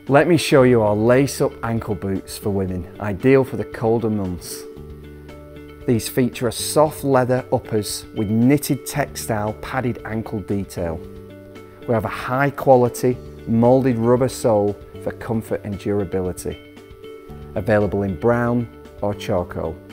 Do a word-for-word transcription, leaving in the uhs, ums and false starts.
Let me show you our lace-up ankle boots for women, ideal for the colder months. These feature a soft leather uppers with knitted textile padded ankle detail. We have a high quality moulded rubber sole for comfort and durability. Available in brown or charcoal.